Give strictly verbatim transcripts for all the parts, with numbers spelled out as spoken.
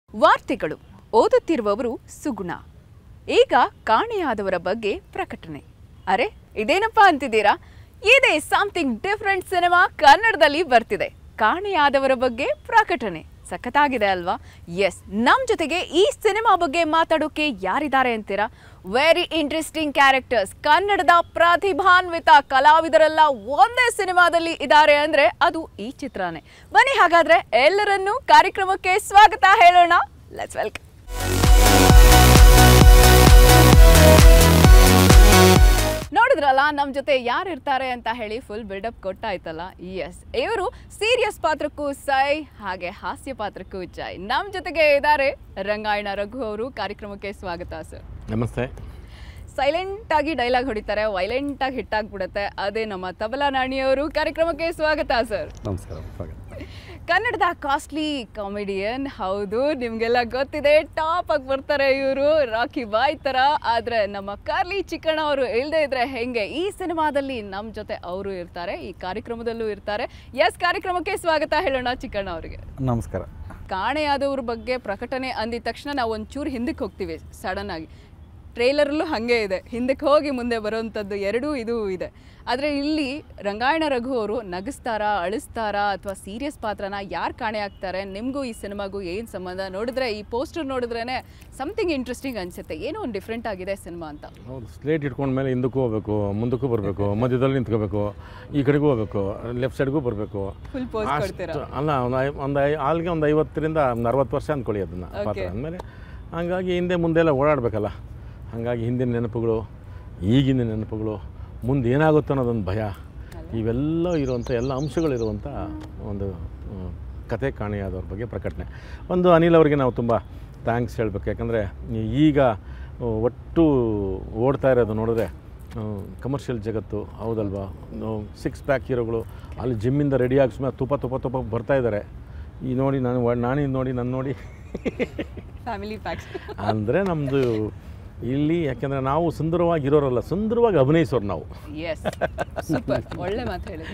ವಾರ್ತೆಗಳು ಓದುತ್ತಿರುವವರು ಸುಗುಣ. ಈಗ ಕಾಣೆಯಾದವರ ಬಗ್ಗೆ ಪ್ರಕಟಣೆ. ಅರೆ ಇದೇನಪ್ಪಾ ಅಂತಿದ್ದೀರಾ? ಇದೇ ಸಮಥಿಂಗ್ ಡಿಫರೆಂಟ್ ಸಿನಿಮಾ ಕನ್ನಡದಲ್ಲಿ ಬರ್ತಿದೆ. ಕಾಣೆಯಾದವರ ಬಗ್ಗೆ ಪ್ರಕಟಣೆ ಸಖತ್ತಾಗಿದೆ ಅಲ್ವಾ? ಎಸ್, ನಮ್ಮ ಜೊತೆಗೆ ಈ ಸಿನಿಮಾ ಬಗ್ಗೆ ಮಾತಾಡೋಕೆ ಯಾರಿದ್ದಾರೆ ಅಂತೀರಾ? ವೆರಿ ಇಂಟ್ರೆಸ್ಟಿಂಗ್ ಕ್ಯಾರೆಕ್ಟರ್ಸ್, ಕನ್ನಡದ ಪ್ರತಿಭಾನ್ವಿತ ಕಲಾವಿದರೆಲ್ಲ ಒಂದೇ ಸಿನಿಮಾದಲ್ಲಿ ಇದ್ದಾರೆ ಅಂದ್ರೆ ಅದು ಈ ಚಿತ್ರನೇ. ಬನ್ನಿ ಹಾಗಾದ್ರೆ ಎಲ್ಲರನ್ನೂ ಕಾರ್ಯಕ್ರಮಕ್ಕೆ ಸ್ವಾಗತ ಹೇಳೋಣ. Let's welcome. ನೋಡಿದ್ರಲ್ಲ ನಮ್ಮ ಜೊತೆ ಯಾರು ಇರ್ತಾರೆ ಅಂತ ಹೇಳಿ ಫುಲ್ ಬಿಲ್ಡಪ್ ಕೊಟ್ಟಾಯ್ತಲ್ಲ. ಎಸ್, ಇವರು ಸೀರಿಯಸ್ ಪಾತ್ರಕ್ಕೂ ಸೈ, ಹಾಗೆ ಹಾಸ್ಯ ಪಾತ್ರಕ್ಕೂ ಜೈ. ನಮ್ಮ ಜೊತೆಗೆ ಇದ್ದಾರೆ ರಂಗಾಯಣ ರಘು ಅವರು. ಕಾರ್ಯಕ್ರಮಕ್ಕೆ ಸ್ವಾಗತ ಸರ್. ನಮಸ್ತೆ. ಸೈಲೆಂಟ್ ಆಗಿ ಡೈಲಾಗ್ ಹೊಡಿತಾರೆ, ವೈಲೆಂಟ್ ಆಗಿ ಹಿಟ್ ಆಗ್ಬಿಡುತ್ತೆ, ಅದೇ ನಮ್ಮ ತಬಲಾ ನಾಣಿಯವರು. ಕಾರ್ಯಕ್ರಮಕ್ಕೆ ಸ್ವಾಗತ ಸರ್. ನಮಸ್ಕಾರ. ಕನ್ನಡದ ಕಾಸ್ಟ್ಲಿ ಕಾಮಿಡಿಯನ್, ಹೌದು ನಿಮ್ಗೆಲ್ಲ ಗೊತ್ತಿದೆ, ಟಾಪ್ ಆಗಿ ಬರ್ತಾರೆ ಇವರು, ರಾಕಿ ಬಾಯ್ ತರ. ಆದ್ರೆ ನಮ್ಮ ಕಾರ್ಲಿ ಚಿಕ್ಕಣ್ಣ ಅವರು ಇಲ್ಲದೆ ಇದ್ರೆ ಹೆಂಗೆ? ಈ ಸಿನಿಮಾದಲ್ಲಿ ನಮ್ಮ ಜೊತೆ ಅವರು ಇರ್ತಾರೆ, ಈ ಕಾರ್ಯಕ್ರಮದಲ್ಲೂ ಇರ್ತಾರೆ. ಎಸ್, ಕಾರ್ಯಕ್ರಮಕ್ಕೆ ಸ್ವಾಗತ ಹೇಳೋಣ ಚಿಕ್ಕಣ್ಣ ಅವರಿಗೆ. ನಮಸ್ಕಾರ. ಕಾಣೆಯಾದವ್ರ ಬಗ್ಗೆ ಪ್ರಕಟಣೆ ಅಂದಿದ ತಕ್ಷಣ ನಾವು ಒಂಚೂರು ಹಿಂದಕ್ಕೆ ಹೋಗ್ತೀವಿ ಸಡನ್ ಆಗಿ. ಟ್ರೇಲರಲ್ಲೂ ಹಾಗೆ ಇದೆ, ಹಿಂದಕ್ಕೆ ಹೋಗಿ ಮುಂದೆ ಬರೋವಂಥದ್ದು ಎರಡೂ ಇದು ಇದೆ. ಆದರೆ ಇಲ್ಲಿ ರಂಗಾಯಣ ರಘು ಅವರು ನಗಿಸ್ತಾರಾ, ಅಳಿಸ್ತಾರಾ, ಅಥವಾ ಸೀರಿಯಸ್ ಪಾತ್ರನ ಯಾರು ಕಾಣೆ ಆಗ್ತಾರೆ? ನಿಮಗೂ ಈ ಸಿನಿಮಾಗೂ ಏನು ಸಂಬಂಧ? ನೋಡಿದ್ರೆ ಈ ಪೋಸ್ಟರ್ ನೋಡಿದ್ರೇ ಸಮಥಿಂಗ್ ಇಂಟ್ರೆಸ್ಟಿಂಗ್ ಅನಿಸುತ್ತೆ, ಏನೋ ಒಂದು ಡಿಫ್ರೆಂಟ್ ಆಗಿದೆ ಸಿನಿಮಾ ಅಂತ. ಹೌದು, ಸ್ಲೇಟ್ ಇಟ್ಕೊಂಡ್ಮೇಲೆ ಹಿಂದಕ್ಕೂ ಹೋಗ್ಬೇಕು, ಮುಂದಕ್ಕೂ ಬರಬೇಕು, ಮಧ್ಯದಲ್ಲಿ ನಿಂತ್ಕೋಬೇಕು, ಈ ಕಡೆಗೂ ಹೋಗ್ಬೇಕು, ಲೆಫ್ಟ್ ಸೈಡ್ಗೂ ಬರಬೇಕು. ಫುಲ್ ಪೋಸ್ ಕೊಡ್ತೀರಾ? ಅಲ್ಲ, ಒಂದು ಒಂದು ಆಲ್ಗೆ ಒಂದು ಐವತ್ತರಿಂದ ಒಂದು ಅರವತ್ತು ವರ್ಷ ಅಂದ್ಕೊಳ್ಳಿ ಅದನ್ನು ಪಾತ್ರ ಅಂದಮೇಲೆ. ಹಂಗಾಗಿ ಹಿಂದೆ ಮುಂದೆ ಎಲ್ಲ ಓಡಾಡಬೇಕಲ್ಲ. ಹಾಗಾಗಿ ಹಿಂದಿನ ನೆನಪುಗಳು, ಈಗಿನ ನೆನಪುಗಳು, ಮುಂದೆ ಏನಾಗುತ್ತೋ ಅನ್ನೋದೊಂದು ಭಯ, ಇವೆಲ್ಲ ಇರುವಂಥ ಎಲ್ಲ ಅಂಶಗಳಿರುವಂಥ ಒಂದು ಕತೆ ಕಾಣೆಯಾದವ್ರ ಬಗ್ಗೆ ಪ್ರಕಟಣೆ. ಒಂದು ಅನಿಲ್ ಅವರಿಗೆ ನಾವು ತುಂಬ ಥ್ಯಾಂಕ್ಸ್ ಹೇಳಬೇಕು. ಯಾಕಂದರೆ ಈಗ ಒಟ್ಟು ಓಡ್ತಾ ಇರೋದು ನೋಡಿದ್ರೆ ಕಮರ್ಷಿಯಲ್ ಜಗತ್ತು, ಹೌದಲ್ವಾ? ಸಿಕ್ಸ್ ಪ್ಯಾಕ್ ಹೀರೋಗಳು ಅಲ್ಲಿ ಜಿಮ್ಮಿಂದ ರೆಡಿಯಾಗಿ ಸುಮ್ಮನೆ ತುಪ್ಪ ತುಪ್ಪ ತುಪ್ಪ ಬರ್ತಾಯಿದ್ದಾರೆ. ಈ ನೋಡಿ ನಾನು ನಾನಿದು ನೋಡಿ ನನ್ನ ನೋಡಿ ಫ್ಯಾಮಿಲಿ ಪ್ಯಾಕ್ಸ್ ಅಂದರೆ ನಮ್ಮದು ಇಲ್ಲಿ, ಯಾಕೆಂದರೆ ನಾವು ಸುಂದರವಾಗಿರೋರಲ್ಲ, ಸುಂದರವಾಗಿ ಅಭಿನಯಿಸೋರು ನಾವು. ಒಳ್ಳೆ ಮಾತು ಹೇಳಿದ್ರಿ,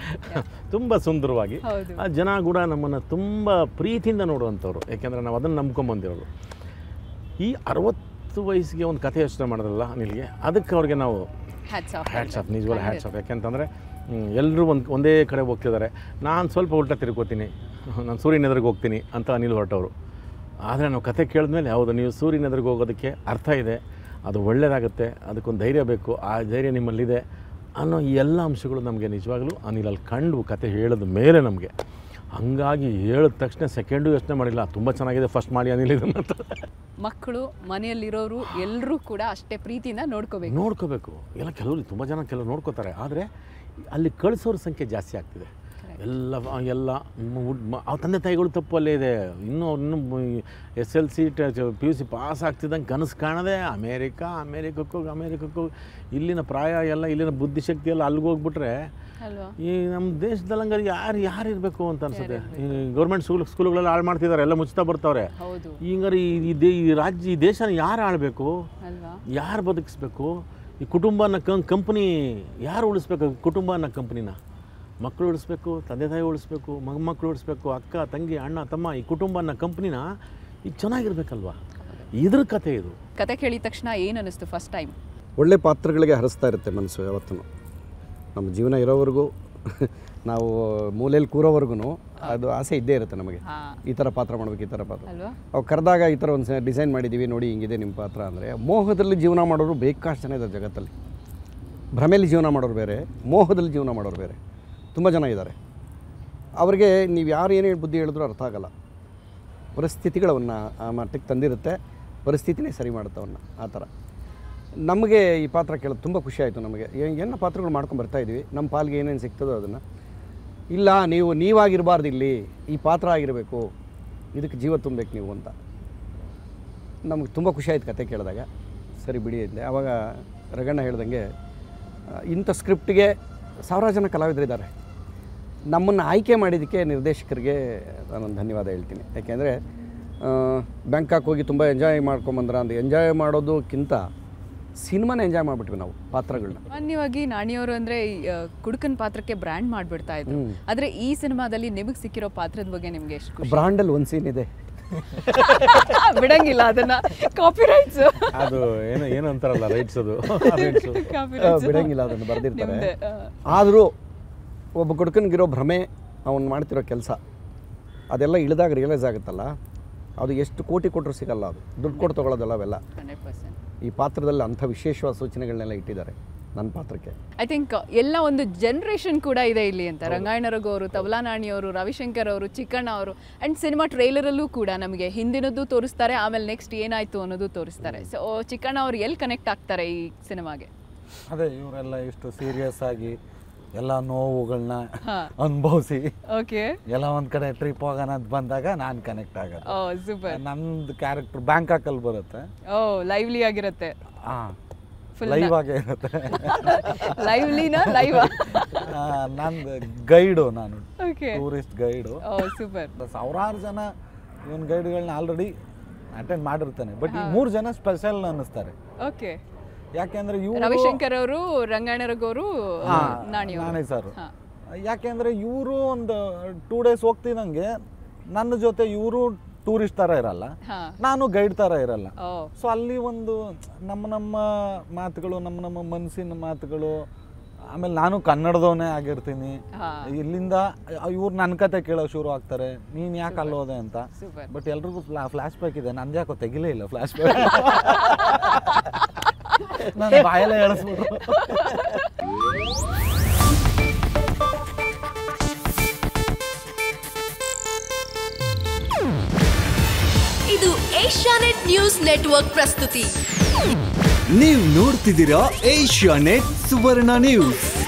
ತುಂಬ ಸುಂದರವಾಗಿ. ಆ ಜನ ಕೂಡ ನಮ್ಮನ್ನು ತುಂಬ ಪ್ರೀತಿಯಿಂದ ನೋಡುವಂಥವ್ರು, ಯಾಕೆಂದರೆ ನಾವು ಅದನ್ನು ನಂಬ್ಕೊಂಬಂದಿರೋರು. ಈ ಅರವತ್ತು ವಯಸ್ಸಿಗೆ ಒಂದು ಕಥೆ ಯೋಚನೆ ಮಾಡಿದ್ರಲ್ಲ ಅನಿಲ್ಗೆ, ಅದಕ್ಕೆ ಅವ್ರಿಗೆ ನಾವು ಹ್ಯಾಟ್ಸ್ ಆಫ್, ನಿಜವಾಗ್ಲೂ ಹ್ಯಾಟ್ಸ್ ಆಫ್. ಯಾಕೆಂತಂದರೆ ಎಲ್ಲರೂ ಒಂದು ಒಂದೇ ಕಡೆ ಹೋಗ್ತಿದ್ದಾರೆ, ನಾನು ಸ್ವಲ್ಪ ಉಲ್ಟಾ ತಿರ್ಕೋತೀನಿ, ನಾನು ಸೂರ್ಯನ ಎದುರಿಗೆ ಹೋಗ್ತೀನಿ ಅಂತ ಅನಿಲ್ ಹೊರಟವರು. ಆದರೆ ನಾವು ಕತೆ ಕೇಳಿದ್ಮೇಲೆ ಹೌದು, ನೀವು ಸೂರ್ಯನ ಎದುರಿಗೆ ಹೋಗೋದಕ್ಕೆ ಅರ್ಥ ಇದೆ, ಅದು ಒಳ್ಳೆಯದಾಗುತ್ತೆ, ಅದಕ್ಕೊಂದು ಧೈರ್ಯ ಬೇಕು, ಆ ಧೈರ್ಯ ನಿಮ್ಮಲ್ಲಿದೆ ಅನ್ನೋ ಈ ಎಲ್ಲ ಅಂಶಗಳು ನಮಗೆ ನಿಜವಾಗಲೂ ಅನಿಲಲ್ಲಿ ಕಂಡು ಕತೆ ಹೇಳಿದ ಮೇಲೆ ನಮಗೆ. ಹಂಗಾಗಿ ಹೇಳಿದ ತಕ್ಷಣ ಸೆಕೆಂಡು ಯೋಚನೆ ಮಾಡಿಲ್ಲ, ತುಂಬ ಚೆನ್ನಾಗಿದೆ, ಫಸ್ಟ್ ಮಾಡಿ ಅನಿಲ್ ಇದನ್ನಂತ. ಮಕ್ಕಳು, ಮನೆಯಲ್ಲಿರೋರು ಎಲ್ಲರೂ ಕೂಡ ಅಷ್ಟೇ ಪ್ರೀತಿಯಿಂದ ನೋಡ್ಕೋಬೇಕು ನೋಡ್ಕೋಬೇಕು ಎಲ್ಲ ಕೆಲವರು ತುಂಬ ಜನ ಕೆಲವರು ನೋಡ್ಕೋತಾರೆ, ಆದರೆ ಅಲ್ಲಿ ಕಳಿಸೋರ ಸಂಖ್ಯೆ ಜಾಸ್ತಿ ಆಗ್ತಿದೆ. ಎಲ್ಲ ಎಲ್ಲ ಆ ತಂದೆ ತಾಯಿಗಳು ತಪ್ಪು ಅಲ್ಲೇ ಇದೆ. ಇನ್ನೂ ಇನ್ನೂ S L C P U C pass ಆಗ್ತಿದ್ದಂಗೆ ಕನಸು ಕಾಣದೆ ಅಮೇರಿಕಾ ಅಮೇರಿಕಕ್ಕೆ ಹೋಗಿ ಅಮೇರಿಕಕ್ಕೆ ಹೋಗಿ ಇಲ್ಲಿನ ಪ್ರಾಯ ಎಲ್ಲ, ಇಲ್ಲಿನ ಬುದ್ಧಿಶಕ್ತಿ ಎಲ್ಲ ಅಲ್ಲಿಗೆ ಹೋಗ್ಬಿಟ್ರೆ ಈ ನಮ್ಮ ದೇಶದಲ್ಲಂಗೆ ಯಾರು ಯಾರು ಇರಬೇಕು ಅಂತ ಅನ್ಸುತ್ತೆ. ಈ ಗೌರ್ಮೆಂಟ್ ಸ್ಕೂಲ್ ಸ್ಕೂಲ್ಗಳೆಲ್ಲ ಹಾಳು ಮಾಡ್ತಿದ್ದಾರೆ, ಎಲ್ಲ ಮುಚ್ತಾ ಬರ್ತಾವ್ರೆ. ಹಿಂಗಾರೆ ಈ ದೇ ಈ ರಾಜ್ಯ ಈ ದೇಶನ ಯಾರು ಆಳಬೇಕು, ಯಾರು ಬದುಕಿಸ್ಬೇಕು? ಈ ಕುಟುಂಬ ಅನ್ನೋ ಕಂಪ್ನಿ ಯಾರು ಉಳಿಸ್ಬೇಕು? ಕುಟುಂಬ ಅನ್ನೋ ಕಂಪ್ನಿನ ಮಕ್ಕಳು ಉಳಿಸ್ಬೇಕು, ತಂದೆ ತಾಯಿ ಉಳಿಸ್ಬೇಕು, ಮಗಮಕ್ಕಳು ಉಳಿಸ್ಬೇಕು, ಅಕ್ಕ ತಂಗಿ ಅಣ್ಣ ತಮ್ಮ, ಈ ಕುಟುಂಬ ಅನ್ನೋ ಕಂಪ್ನಿನ ಈಗ ಚೆನ್ನಾಗಿರ್ಬೇಕಲ್ವಾ? ಇದ್ರ ಕತೆ ಇದು. ಕತೆ ಕೇಳಿದ ತಕ್ಷಣ ಏನು ಅನ್ನಿಸ್ತು ಫಸ್ಟ್ ಟೈಮ್? ಒಳ್ಳೆ ಪಾತ್ರಗಳಿಗೆ ಹರಿಸ್ತಾ ಇರುತ್ತೆ ಮನಸ್ಸು ಯಾವತ್ತೂ. ನಮ್ಮ ಜೀವನ ಇರೋವರೆಗೂ, ನಾವು ಮೂಲೆಯಲ್ಲಿ ಕೂರೋವರೆಗೂ ಅದು ಆಸೆ ಇದ್ದೇ ಇರುತ್ತೆ ನಮಗೆ, ಈ ಥರ ಪಾತ್ರ ಮಾಡ್ಬೇಕು, ಈ ಥರ ಪಾತ್ರ. ಅವು ಕರೆದಾಗ ಈ ಥರ ಒಂದು ಡಿಸೈನ್ ಮಾಡಿದ್ದೀವಿ ನೋಡಿ, ಹಿಂಗಿದೆ ನಿಮ್ಮ ಪಾತ್ರ ಅಂದರೆ. ಮೋಹದಲ್ಲಿ ಜೀವನ ಮಾಡೋರು ಬೇಕಾಷ್ಟು ಜನ ಇದ್ದಾರೆ ಜಗತ್ತಲ್ಲಿ. ಭ್ರಮೆಯಲ್ಲಿ ಜೀವನ ಮಾಡೋರು ಬೇರೆ, ಮೋಹದಲ್ಲಿ ಜೀವನ ಮಾಡೋರು ಬೇರೆ, ತುಂಬ ಜನ ಇದ್ದಾರೆ. ಅವರಿಗೆ ನೀವು ಯಾರು ಏನೇ ಬುದ್ಧಿ ಹೇಳಿದ್ರೂ ಅರ್ಥ ಆಗಲ್ಲ. ಪರಿಸ್ಥಿತಿಗಳವನ್ನು ಆ ಮಟ್ಟಕ್ಕೆ ತಂದಿರುತ್ತೆ, ಪರಿಸ್ಥಿತಿನೇ ಸರಿ ಮಾಡುತ್ತೆ ಅವನ್ನ. ಆ ಥರ ನಮಗೆ ಈ ಪಾತ್ರ ಕೇಳೋದು ತುಂಬ ಖುಷಿ ಆಯಿತು. ನಮಗೆ ಏನು ಪಾತ್ರಗಳು ಮಾಡ್ಕೊಂಡು ಬರ್ತಾಯಿದ್ವಿ, ನಮ್ಮ ಪಾಲಿಗೆ ಏನೇನು ಸಿಗ್ತದೋ ಅದನ್ನು. ಇಲ್ಲ ನೀವು ನೀವಾಗಿರಬಾರ್ದು, ಇಲ್ಲಿ ಈ ಪಾತ್ರ ಆಗಿರಬೇಕು, ಇದಕ್ಕೆ ಜೀವ ತುಂಬಬೇಕು ನೀವು ಅಂತ ನಮಗೆ ತುಂಬ ಖುಷಿ ಆಯಿತು ಕತೆ ಕೇಳಿದಾಗ. ಸರಿ ಬಿಡಿ ಅಂದೆ. ಆವಾಗ ರಗಣ್ಣ ಹೇಳ್ದಂಗೆ ಇಂಥ ಸ್ಕ್ರಿಪ್ಟಿಗೆ ಸಾವಿರಾರು ಜನ ಕಲಾವಿದರಿದ್ದಾರೆ. ನಮ್ಮನ್ನು ಆಯ್ಕೆ ಮಾಡಿದ್ದಕ್ಕೆ ನಿರ್ದೇಶಕರಿಗೆ ನಾನೊಂದು ಧನ್ಯವಾದ ಹೇಳ್ತೀನಿ. ಯಾಕೆಂದರೆ ಬ್ಯಾಂಕಾಕ್ ಹೋಗಿ ತುಂಬ ಎಂಜಾಯ್ ಮಾಡ್ಕೊಂಬಂದ್ರ ಅಂತ ಎಂಜಾಯ್ ಮಾಡೋದಕ್ಕಿಂತ ಸಿನಿಮಾನ ಎಂಜಾಯ್ ಮಾಡಿಬಿಟ್ವಿ ನಾವು ಪಾತ್ರಗಳನ್ನ. ಸಾಮಾನ್ಯವಾಗಿ ನಾಣಿಯವರು ಅಂದರೆ ಕುಡುಕನ್ ಪಾತ್ರಕ್ಕೆ ಬ್ರ್ಯಾಂಡ್ ಮಾಡಿಬಿಡ್ತಾ ಇದ್ರು, ಆದರೆ ಈ ಸಿನಿಮಾದಲ್ಲಿ ನಿಮಗೆ ಸಿಕ್ಕಿರೋ ಪಾತ್ರದ ಬಗ್ಗೆ ನಿಮಗೆ ಎಷ್ಟು? ಬ್ರಾಂಡಲ್ಲಿ ಒಂದು ಸೀನ್ ಇದೆ, ಬಿಡಂಗಿಲ್ಲ ಅದನ್ನ ಕಾಪಿರೈಟ್ಸ್ ಅದು ಏನು ಏನು ಅಂತಾರಲ್ಲ ರೈಟ್ಸ್ ಅದು ಬಿಡಂಗಿಲ್ಲ ಅದನ್ನು ಬರೆದಿರ್ತಾರೆ. ಆದರೂ ಒಬ್ಬ ಹುಡುಗನಿಗಿರೋ ಭ್ರಮೆ ಅವನು ಮಾಡ್ತಿರೋ ಕೆಲಸ ಅದೆಲ್ಲ ಇಳಿದಾಗ ರಿಯಲೈಸ್ ಆಗುತ್ತಲ್ಲ, ಅದು ಎಷ್ಟು ಕೋಟಿ ಕೊಟ್ಟರು ಸಿಗಲ್ಲ, ಅದು ದುಡ್ಡು ಕೊಟ್ಟು ತೊಗೊಳ್ಳೋದಲ್ಲ ಅವೆಲ್ಲ. ಈ ಪಾತ್ರದಲ್ಲಿ ಅಂಥ ವಿಶೇಷವಾದ ಸೂಚನೆಗಳನ್ನೆಲ್ಲ ಇಟ್ಟಿದ್ದಾರೆ ನನ್ನ ಪಾತ್ರಕ್ಕೆ. ಐ ಥಿಂಕ್ ಎಲ್ಲ ಒಂದು ಜನರೇಷನ್ ಕೂಡ ಇದೆ ಇಲ್ಲಿ ಅಂತ. ರಂಗಾಯಣ ರಘು ಅವರು, ತಬಲಾ ನಾಣಿ ಅವರು, ರವಿಶಂಕರ್ ಅವರು, ಚಿಕ್ಕಣ್ಣ ಅವರು, ಆ್ಯಂಡ್ ಸಿನಿಮಾ ಟ್ರೈಲರಲ್ಲೂ ಕೂಡ ನಮಗೆ ಹಿಂದಿನದ್ದು ತೋರಿಸ್ತಾರೆ, ಆಮೇಲೆ ನೆಕ್ಸ್ಟ್ ಏನಾಯಿತು ಅನ್ನೋದು ತೋರಿಸ್ತಾರೆ. ಸೊ ಚಿಕ್ಕಣ್ಣ ಅವರು ಎಲ್ಲಿ ಕನೆಕ್ಟ್ ಆಗ್ತಾರೆ ಈ ಸಿನಿಮಾಗೆ? ಅದೇ ಇವರೆಲ್ಲ ಇಷ್ಟು ಸೀರಿಯಸ್ ಆಗಿ ಎಲ್ಲ ನೋವುಗಳನ್ನ ಅನುಭವಿಸಿ ಓಕೆ ಎಲ್ಲ ಒಂದ್ ಕಡೆ ಟ್ರಿಪ್ ಹೋಗೋಣ ಅಂತ ಬಂದಾಗ ನಾನು ಕನೆಕ್ಟ್ ಆಗೋದು. ಓ ಸೂಪರ್. ನಂದು ಕ್ಯಾರೆಕ್ಟರ್ ಬ್ಯಾಂಕಾಕಲ್ಲಿ ಬರುತ್ತೆ. ಓ ಲೈವ್ಲಿ ಆಗಿರುತ್ತೆ. ಹಾಂ ಲೈವ್ ಆಗೇ ಇರುತ್ತೆ. ಲೈವ್ಲಿನಾ ಲೈವ್? ನಂದು ಗೈಡು, ನಾನು ಓಕೆ ಟೂರಿಸ್ಟ್ ಗೈಡು. ಓ ಸೂಪರ್. ಸಾವಿರಾರು ಜನ ಇವನ್ ಗೈಡ್ಗಳನ್ನ ಆಲ್ರೆಡಿ ಅಟೆಂಡ್ ಮಾಡಿರ್ತಾನೆ, ಬಟ್ ಈ ಮೂರು ಜನ ಸ್ಪೆಷಲ್ ಅನ್ನಿಸ್ತಾರೆ. ಓಕೆ ಯಾಕೆಂದ್ರೆ ಇವರು ರವಿಶಂಕರ್ ಅವರು, ರಂಗಾಯಣ ರಘು ಅವರು, ನಾಣಿ ನಾಣಿ ಸರ್. ಯಾಕೆಂದ್ರೆ ಇವರು ಒಂದು ಟೂ ಡೇಸ್ ಹೋಗ್ತಿದಂಗೆ ನನ್ನ ಜೊತೆ ಇವರು ಟೂರಿಸ್ಟ್ ಥರ ಇರಲ್ಲ, ನಾನು ಗೈಡ್ ಥರ ಇರಲ್ಲ. ಸೊ ಅಲ್ಲಿ ಒಂದು ನಮ್ಮ ನಮ್ಮ ಮಾತುಗಳು, ನಮ್ಮ ನಮ್ಮ ಮನಸ್ಸಿನ ಮಾತುಗಳು, ಆಮೇಲೆ ನಾನು ಕನ್ನಡದವನೇ ಆಗಿರ್ತೀನಿ. ಇಲ್ಲಿಂದ ಇವ್ರು ನನ್ನ ಕತೆ ಕೇಳೋ ಶುರು ಆಗ್ತಾರೆ, ನೀನು ಯಾಕೆ ಅಲ್ಲೋದೆ ಅಂತ. ಬಟ್ ಎಲ್ರಿಗೂ ಫ್ಲಾಶ್ ಬ್ಯಾಕ್ ಇದೆ, ನಂದು ಯಾಕೋ ತೆಗಿಲೇ ಇಲ್ಲ ಫ್ಲಾಶ್ ಬ್ಯಾಕ್. ನಾನು ಬಾಯಲ್ಲೇ ಹೇಳಿಸ್ಬೋದು. ಇದು ಏಷ್ಯಾನೆಟ್ ನ್ಯೂಸ್ ನೆಟ್ವರ್ಕ್ ಪ್ರಸ್ತುತಿ. ನೀವು ನೋಡ್ತಿದ್ದೀರಾ ಏಷ್ಯಾನೆಟ್ ಸುವರ್ಣ ನ್ಯೂಸ್.